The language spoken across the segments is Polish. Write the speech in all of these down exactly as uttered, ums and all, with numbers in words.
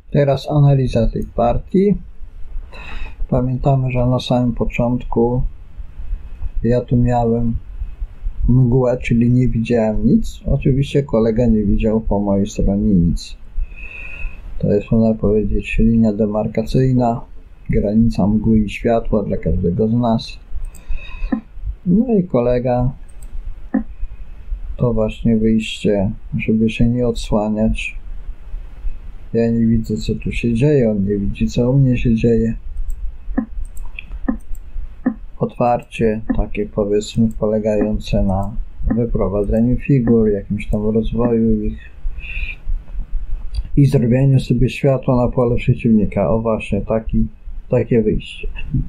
Teraz analiza tej partii. Pamiętamy, że na samym początku ja tu miałem mgłę, czyli nie widziałem nic. Oczywiście kolega nie widział po mojej stronie nic. To jest, można powiedzieć, linia demarkacyjna, granica mgły i światła dla każdego z nas. No i kolega to właśnie wyjście, żeby się nie odsłaniać. Ja nie widzę, co tu się dzieje, on nie widzi, co u mnie się dzieje. Otwarcie takie, powiedzmy, polegające na wyprowadzeniu figur, jakimś tam rozwoju ich i zrobieniu sobie światła na pole przeciwnika. O właśnie, taki, takie wyjście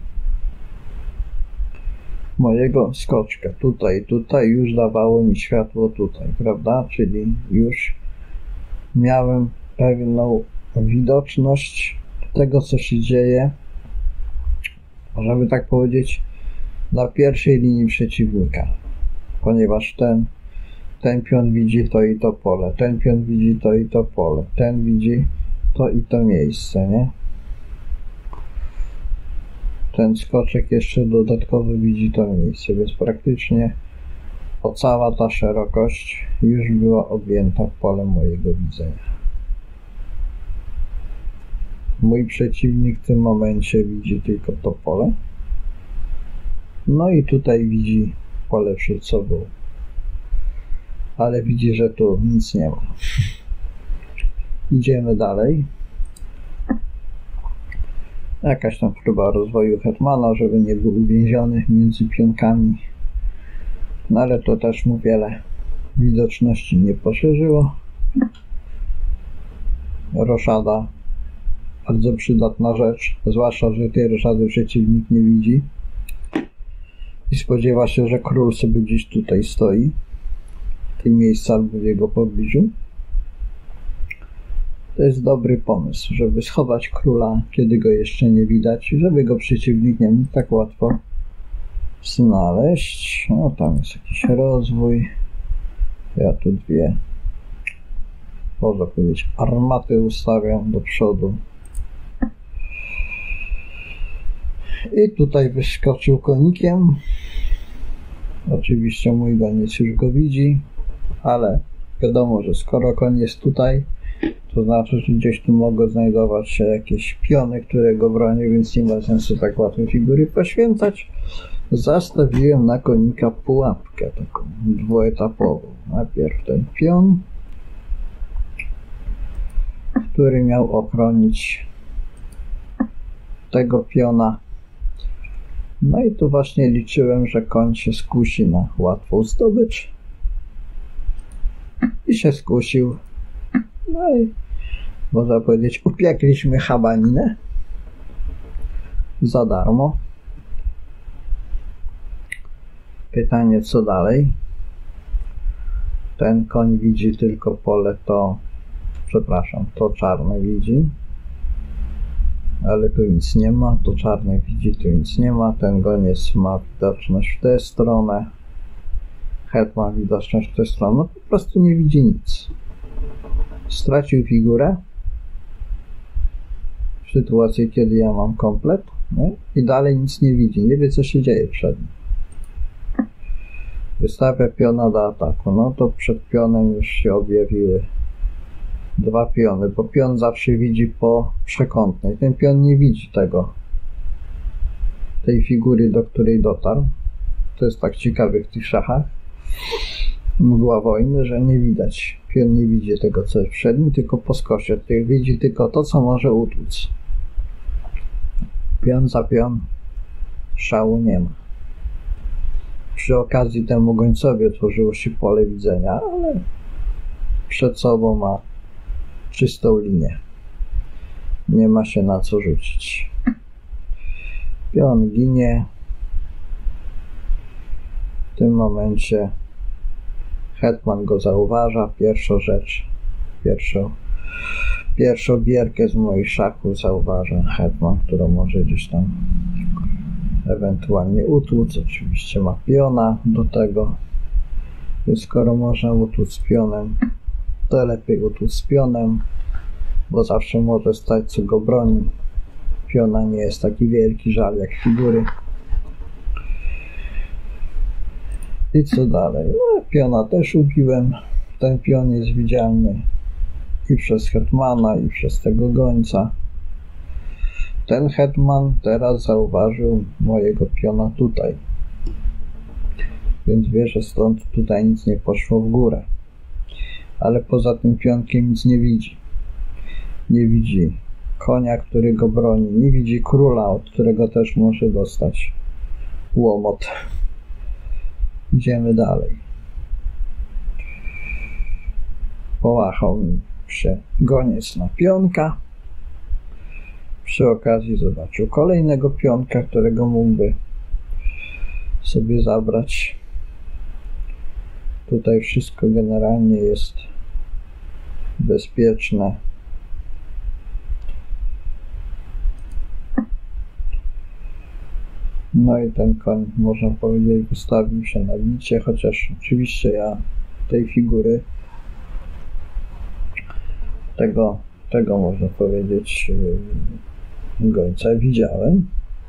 mojego skoczka. Tutaj, tutaj już dawało mi światło tutaj, prawda? Czyli już miałem pewną widoczność tego, co się dzieje, żeby tak powiedzieć, na pierwszej linii przeciwnika, ponieważ ten ten pion widzi to i to pole, ten pion widzi to i to pole, ten widzi to i to miejsce, nie? Ten skoczek jeszcze dodatkowo widzi to miejsce, więc praktycznie o cała ta szerokość już była objęta polem mojego widzenia. Mój przeciwnik w tym momencie widzi tylko to pole. No i tutaj widzi pole przed sobą. Ale widzi, że tu nic nie ma. Idziemy dalej. Jakaś tam próba rozwoju hetmana, żeby nie był uwięziony między pionkami. No ale to też mu wiele widoczności nie poszerzyło. Roszada. Bardzo przydatna rzecz, zwłaszcza, że tej roszady przeciwnik nie widzi i spodziewa się, że król sobie gdzieś tutaj stoi w tym miejscu albo w jego pobliżu. To jest dobry pomysł, żeby schować króla, kiedy go jeszcze nie widać, żeby go przeciwnik nie mógł tak łatwo znaleźć. No tam jest jakiś rozwój. Ja tu dwie, można powiedzieć, armaty ustawiam do przodu. I tutaj wyskoczył konikiem. Oczywiście mój goniec już go widzi, ale wiadomo, że skoro koń jest tutaj, to znaczy, że gdzieś tu mogą znajdować się jakieś piony, które go bronią, więc nie ma sensu tak łatwo figury poświęcać. Zastawiłem na konika pułapkę taką dwuetapową. Najpierw ten pion, który miał ochronić tego piona. No i tu właśnie liczyłem, że koń się skusi na łatwą zdobycz. I się skusił. No i można powiedzieć, upiekliśmy chabaninę za darmo. Pytanie, co dalej? Ten koń widzi tylko pole, to przepraszam, to czarne widzi. Ale tu nic nie ma, to czarny widzi, tu nic nie ma, ten goniec ma widoczność w tę stronę, het ma widoczność w tę stronę, no po prostu nie widzi nic. Stracił figurę w sytuacji, kiedy ja mam komplet, nie? I dalej nic nie widzi, nie wie, co się dzieje przed nim. Wystawia piona do ataku, no to przed pionem już się objawiły dwa piony, bo pion zawsze widzi po przekątnej. Ten pion nie widzi tego, tej figury, do której dotarł. To jest tak ciekawe w tych szachach. Mgła wojny, że nie widać. Pion nie widzi tego, co jest przed nim, tylko po skosie. Widzi tylko to, co może utłuc. Pion za pion. Szału nie ma. Przy okazji temu gońcowi otworzyło się pole widzenia, ale przed sobą ma czystą linię. Nie ma się na co rzucić. Pion ginie. W tym momencie hetman go zauważa. Pierwszą rzecz, pierwszą, pierwszą gierkę z moich szachów zauważa hetman, którą może gdzieś tam ewentualnie utłuc. Oczywiście ma piona do tego. Więc skoro można utłuc pionem, to lepiej utłuc pionem. bo zawsze może stać, co go broni. Piona nie jest taki wielki żal jak figury. I co dalej? No, piona też ubiłem. Ten pion jest widzialny i przez hetmana, i przez tego gońca. Ten hetman teraz zauważył mojego piona tutaj. Więc wie, że stąd tutaj nic nie poszło w górę. Ale poza tym pionkiem nic nie widzi. Nie widzi konia, który go broni. Nie widzi króla, od którego też może dostać łomot. Idziemy dalej. Połachał mi się goniec na pionka. Przy okazji zobaczył kolejnego pionka, którego mógłby sobie zabrać. Tutaj wszystko generalnie jest bezpieczne. No i ten koń, można powiedzieć, wystawił się na bicie, chociaż oczywiście ja tej figury, tego, tego można powiedzieć, gońca widziałem.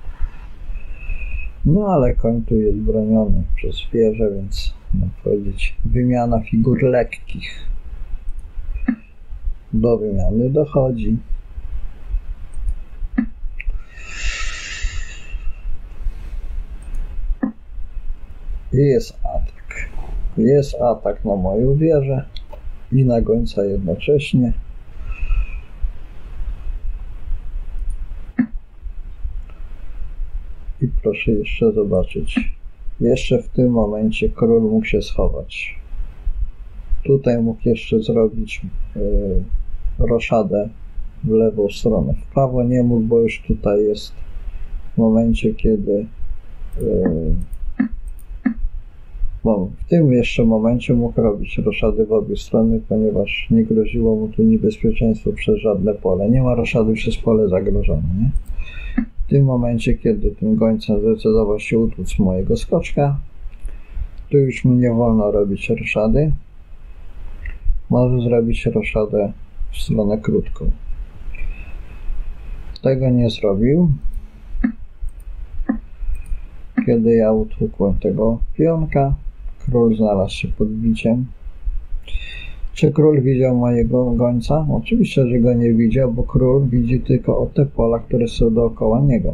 No ale koń tu jest broniony przez wieżę, więc można powiedzieć, wymiana figur lekkich. Do wymiany dochodzi. I jest atak. Jest atak na moją wieżę i na gońca jednocześnie. I proszę jeszcze zobaczyć. Jeszcze w tym momencie król mógł się schować. Tutaj mógł jeszcze zrobić yy, roszadę w lewą stronę. W prawo nie mógł, bo już tutaj jest w momencie, kiedy yy, bo w tym jeszcze momencie mógł robić roszady w obie strony, ponieważ nie groziło mu tu niebezpieczeństwo przez żadne pole. Nie ma roszady przez pole zagrożone, nie? W tym momencie, kiedy tym gońcem zdecydował się utłuc mojego skoczka, tu już mu nie wolno robić roszady. Może zrobić roszadę w stronę krótką. Tego nie zrobił. Kiedy ja utłukłem tego pionka, król znalazł się pod biciem. Czy król widział mojego gońca? Oczywiście, że go nie widział, bo król widzi tylko o te pola, które są dookoła niego.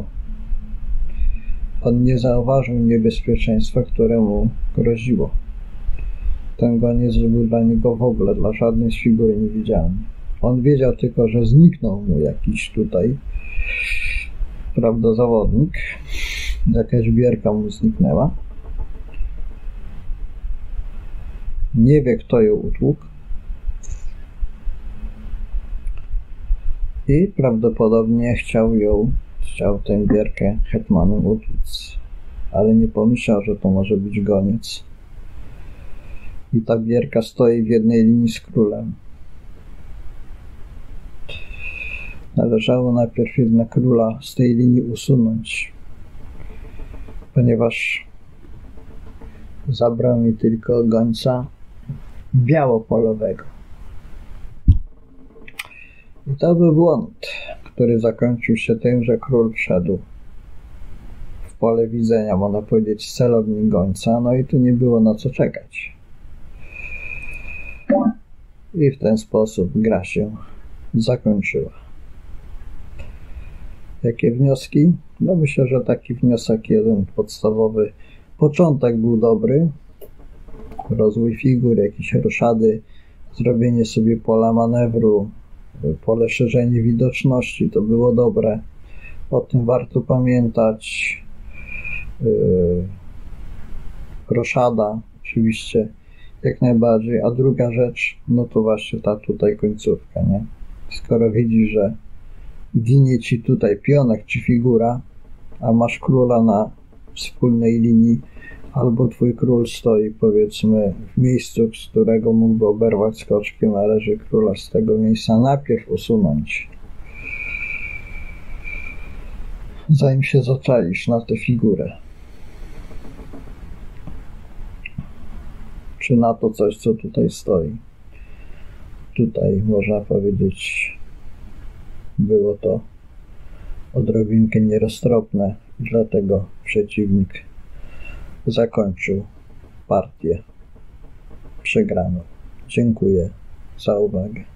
On nie zauważył niebezpieczeństwa, które mu groziło. Ten goniec był dla niego w ogóle, dla żadnej z figury niewidzialny. On wiedział tylko, że zniknął mu jakiś tutaj, prawda, zawodnik. Jakaś bierka mu zniknęła. Nie wie, kto ją utłukł. I prawdopodobnie chciał ją, chciał tę bierkę hetmanem utłuc. Ale nie pomyślał, że to może być goniec. I ta bierka stoi w jednej linii z królem. Należało najpierw jednak króla z tej linii usunąć, ponieważ zabrał mi tylko gońca białopolowego. I to był błąd, który zakończył się tym, że król wszedł w pole widzenia, można powiedzieć, celownik gońca, no i tu nie było na co czekać. I w ten sposób gra się zakończyła. Jakie wnioski? No myślę, że taki wniosek jeden podstawowy. Początek był dobry. Rozwój figur, jakieś roszady, zrobienie sobie pola manewru, pole szerzenie widoczności, to było dobre. O tym warto pamiętać. Yy, roszada oczywiście jak najbardziej. A druga rzecz, no to właśnie ta tutaj końcówka, nie? Skoro widzisz, że ginie ci tutaj pionek czy figura, a masz króla na wspólnej linii, albo twój król stoi, powiedzmy, w miejscu, z którego mógłby oberwać skoczkiem, należy króla z tego miejsca najpierw usunąć, zanim się zaczaisz na tę figurę. Czy na to coś, co tutaj stoi. Tutaj można powiedzieć było to odrobinkę nieroztropne i dlatego przeciwnik zakończył partię przegraną. Dziękuję za uwagę.